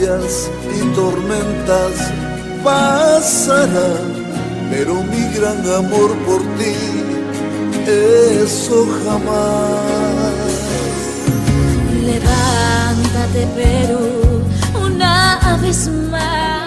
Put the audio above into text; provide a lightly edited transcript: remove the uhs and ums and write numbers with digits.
lluvias y tormentas pasarán, pero mi gran amor por ti, eso jamás. Levántate, Perú, una vez más.